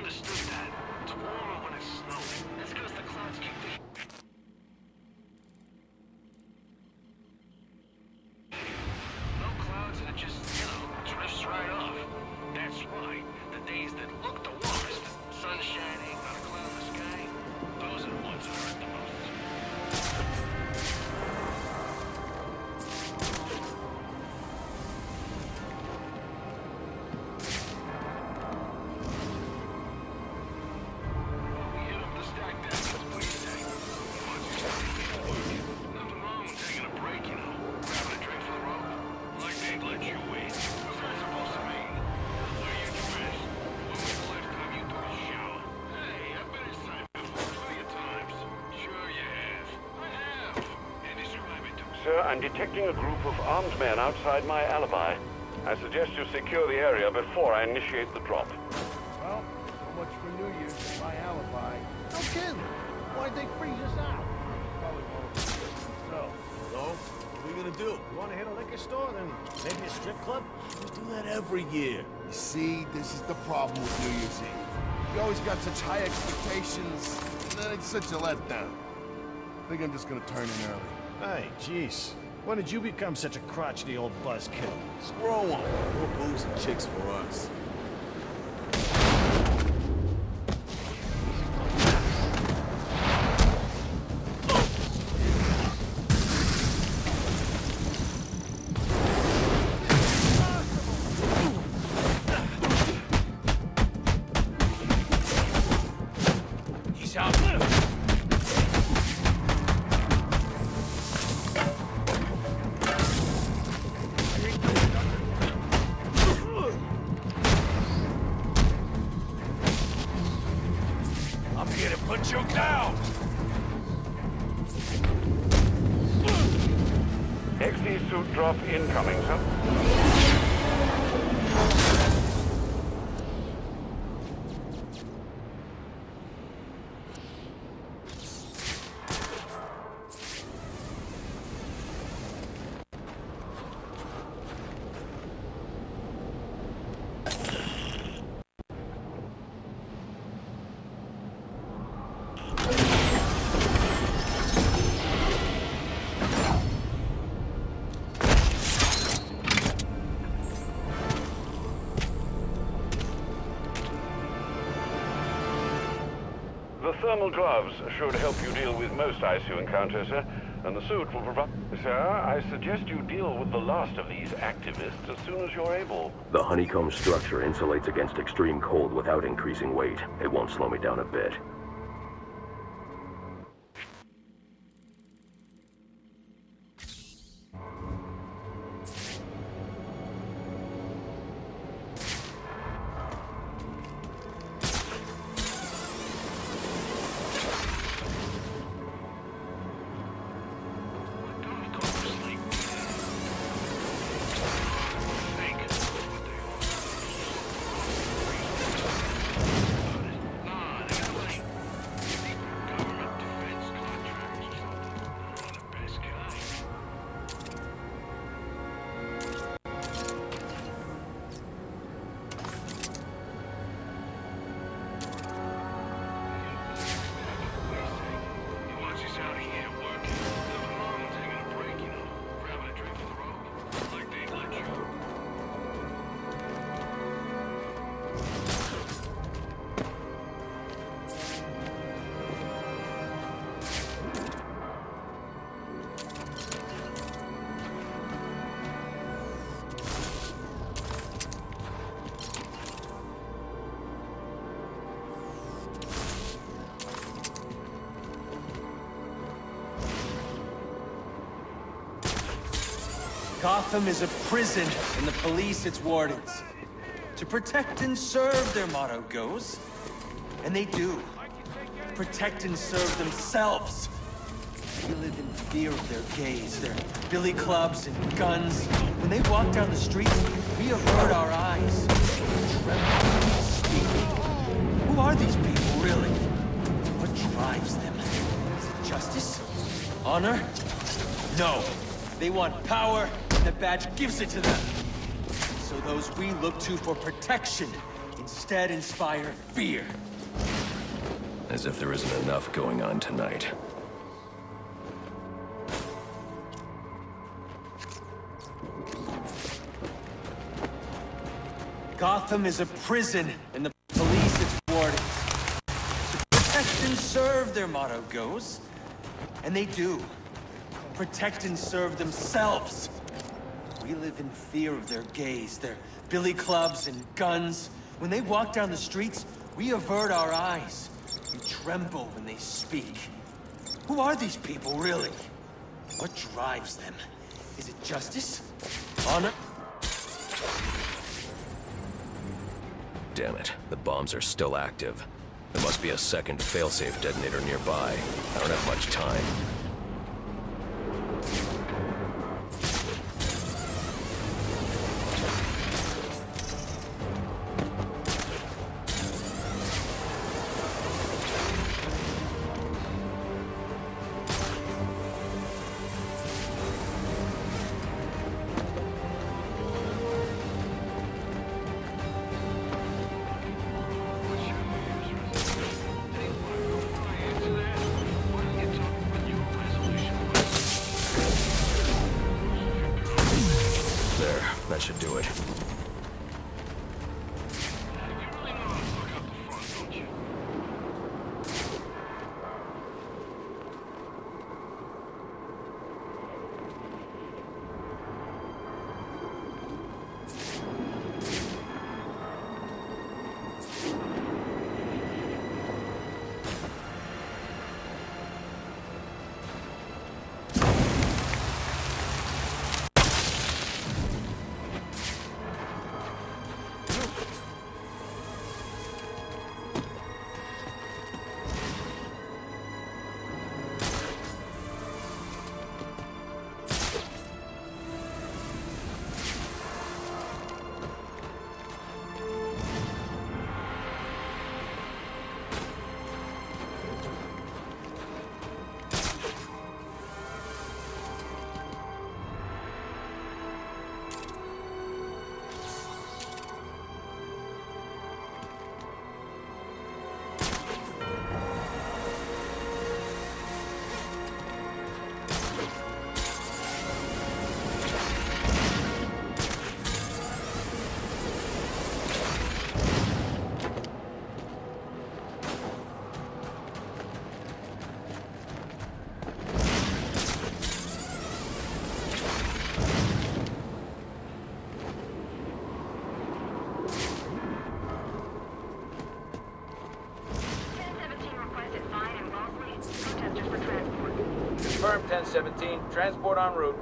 understood that. It's warmer when it's snowing. That's because the clouds keep the... No clouds and it just, drifts right off. That's why the days that look the warmest, sun shining, not a cloud in the sky, those are the ones that hurt the most. Sir, I'm detecting a group of armed men outside my alibi. I suggest you secure the area before I initiate the drop. Well, so much for New Year's and my alibi. No kidding. Why'd they freeze us out? Probably won't. So, what are we gonna do? You wanna hit a liquor store, then maybe a strip club? We do that every year. You see, this is the problem with New Year's Eve. You always got such high expectations, and then it's such a letdown. I think I'm just gonna turn in early. Hey, jeez. When did you become such a crotchety old buzzkill? Scroll on. More booze and chicks for us. He's out. Put you down! XD suit drop incoming, sir. The thermal gloves should help you deal with most ICU encounters, sir, and the suit will provide... Sir, I suggest you deal with the last of these activists as soon as you're able. The honeycomb structure insulates against extreme cold without increasing weight. It won't slow me down a bit. Gotham is a prison, and the police its wardens. To protect and serve, their motto goes. And they do. Protect and serve themselves. We live in fear of their gaze, their billy clubs and guns. When they walk down the streets, we avert our eyes. Tremble, speak. Who are these people, really? What drives them? Is it justice? Honor? No. They want power, and the badge gives it to them. So those we look to for protection, in instead inspire fear. As if there isn't enough going on tonight. Gotham is a prison, and the police its wardens. To protect and serve, their motto goes. And they do. Protect and serve themselves. We live in fear of their gaze, their billy clubs and guns. When they walk down the streets, we avert our eyes. We tremble when they speak. Who are these people, really? What drives them? Is it justice? Honor? Damn it, the bombs are still active. There must be a second failsafe detonator nearby. I don't have much time. That should do it. Confirmed 1017. Transport en route.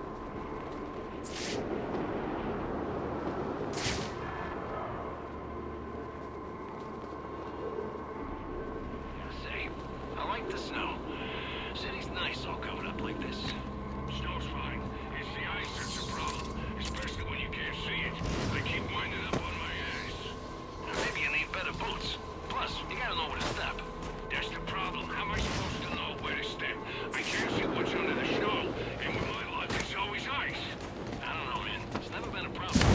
Say, I like the snow. City's nice all covered up like this. Snow's fine. It's the ice that's the problem. Especially when you can't see it. I keep winding up on my ass. Now, maybe you need better boots. Plus, you gotta know where to step. That's the problem. How am I supposed to know where to step? I can't see what's under the snow. And with my luck, it's always ice. I don't know, man. It's never been a problem.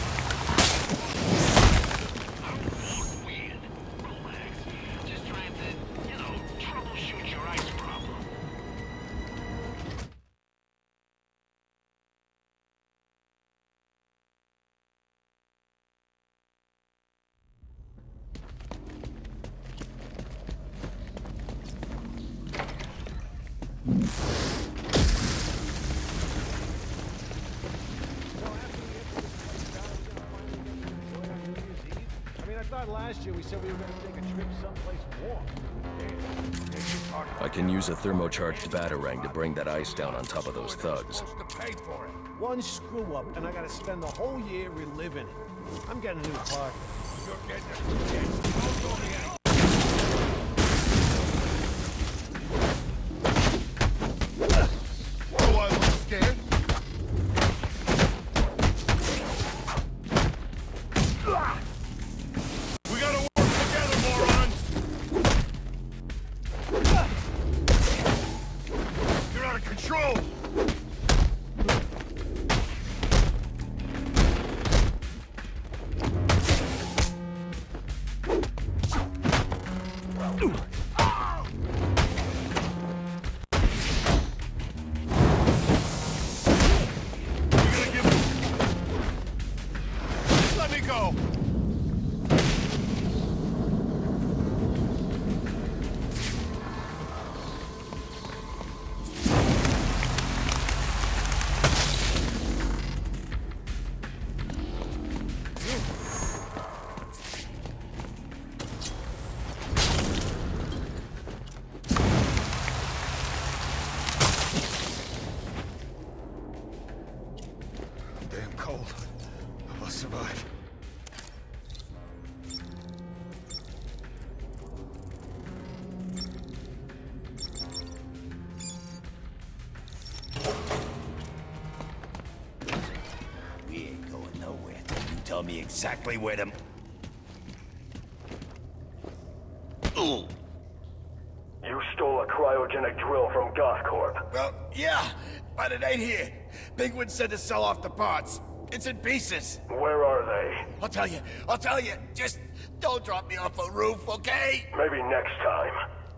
I don't walk weird. Relax. Just trying to, you know, troubleshoot your ice problem. Last year we said we were going to take a trip someplace warm. I can use a thermocharged batarang to bring that ice down on top of those thugs. One screw up and I got to spend the whole year reliving it. I'm getting a new car. Do I look scared? Let me go! Damn cold. I must survive. We ain't going nowhere till you tell me exactly where them... Ooh. You stole a cryogenic drill from Gothcorp. Well, yeah, but it ain't here. Penguin said to sell off the parts. It's in pieces. Where are they? I'll tell you. Just don't drop me off a roof, okay? Maybe next time.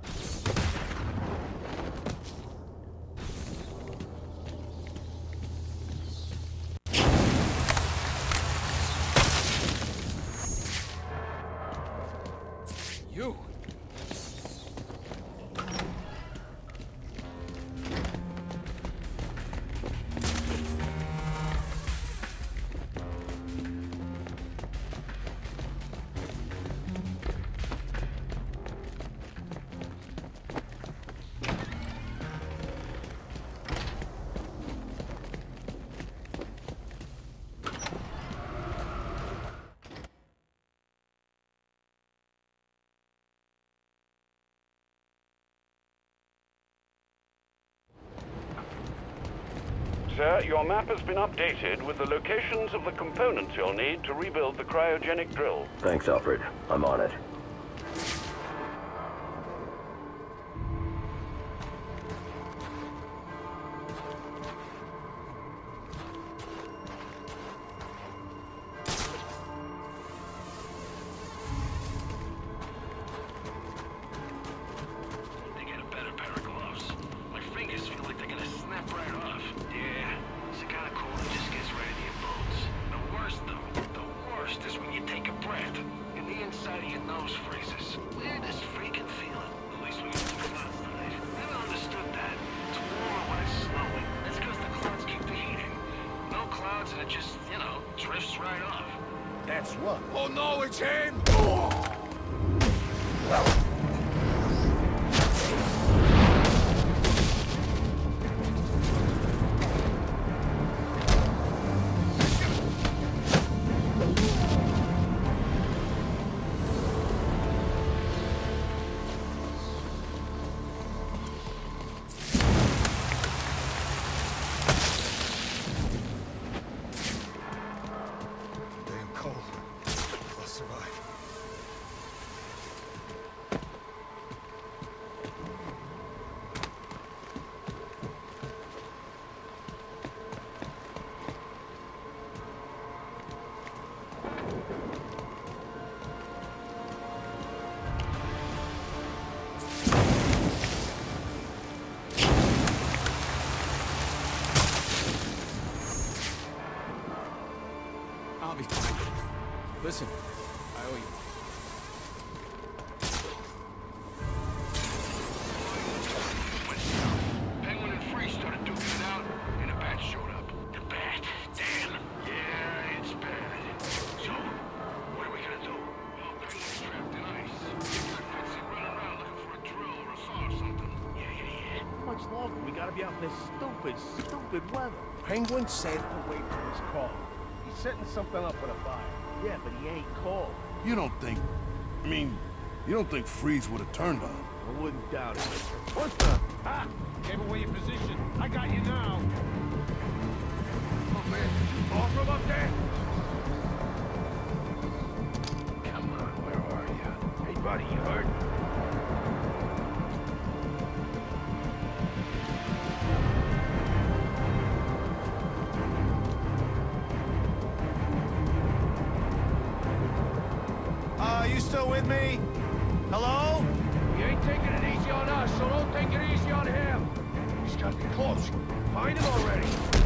You! Sir, your map has been updated with the locations of the components you'll need to rebuild the cryogenic drill. Thanks, Alfred. I'm on it. They get a better pair of gloves. My fingers feel like they're gonna snap right off. Yeah, it's the kind of cold that just gets right into your bones. The worst, though, the worst is when you take a breath and the inside of your nose freezes. Weirdest freaking feeling. At least when you're looking outside. Never understood that. It's warmer when it's snowing. That's because the clouds keep the heat in. No clouds and it just, drifts right off. That's what? Oh no, it's him! Damn cold. I'll survive. I'll be fine. Listen, I owe you. Penguin and Free started duking it out, and a bat showed up. The bat? Damn. Yeah, it's bad. So, what are we gonna do? Well, Penguin's trapped in ice. Got Betsy running around looking for a drill or a saw or something. Yeah. How much longer? We gotta be out in this stupid weather. Penguin said to wait for his call. He's setting something up with a fire. Yeah, but he ain't called. You don't think... you don't think Freeze would have turned on him? I wouldn't doubt it. What the? Ah! Gave away your position. I got you now. Oh, man. All from up there? Come on, where are you? Hey, buddy, you hurt? You still with me? Hello? Walsh! Find him already!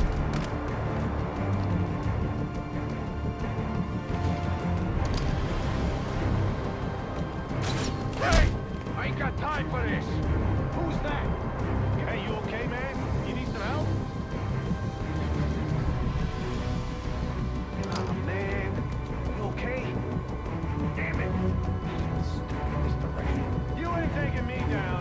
Hey! I ain't got time for this! Who's that? Hey, you okay, man? You need some help? Oh, man. You okay? Damn it. Stupid misdirection. You ain't taking me down.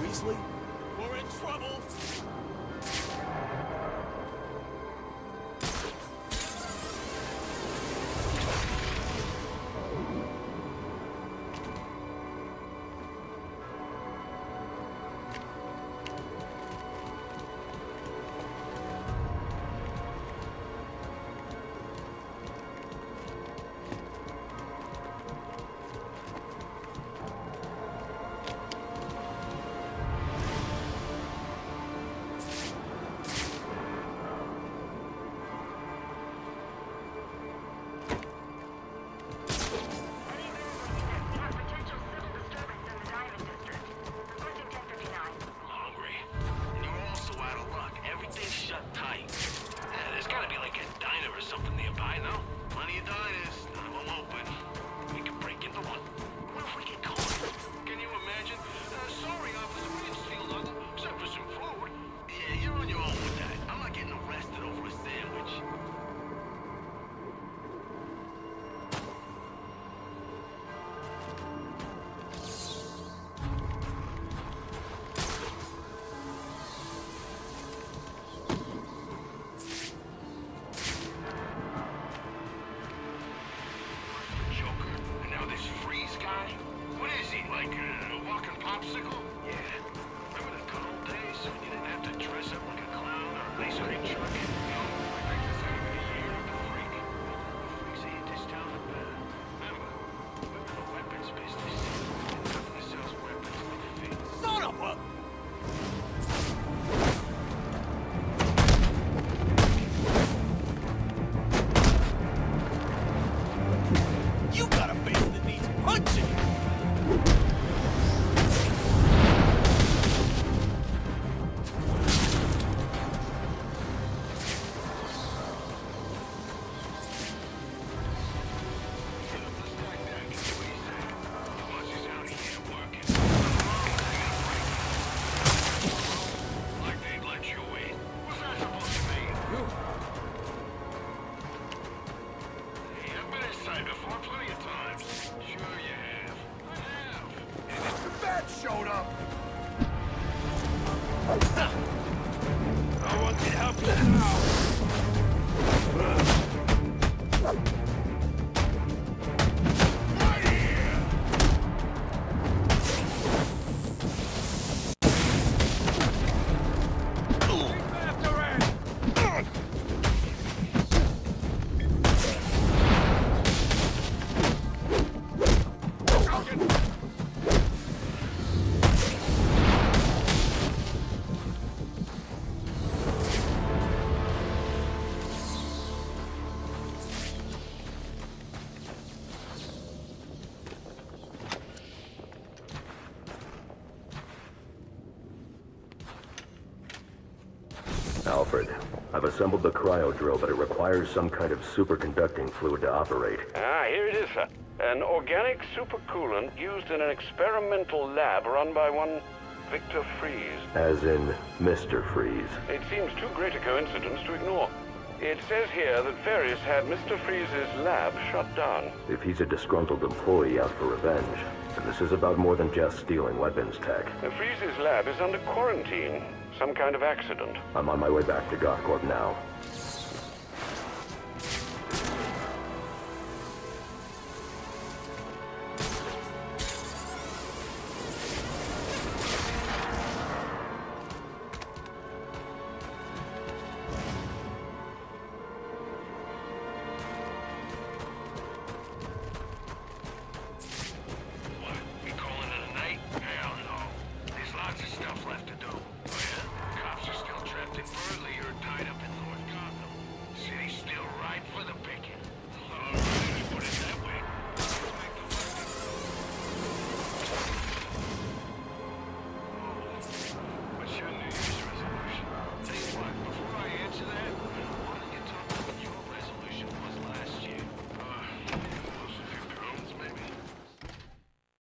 Seriously? We're in trouble! Showed up. No one can help you now. Alfred, I've assembled the cryo drill, but it requires some kind of superconducting fluid to operate. Ah, here it is, sir. An organic supercoolant used in an experimental lab run by one Victor Freeze. As in Mr. Freeze. It seems too great a coincidence to ignore. It says here that Ferris had Mr. Freeze's lab shut down. If he's a disgruntled employee out for revenge, then this is about more than just stealing weapons tech. Freeze's lab is under quarantine. Some kind of accident. I'm on my way back to Gothcorp now.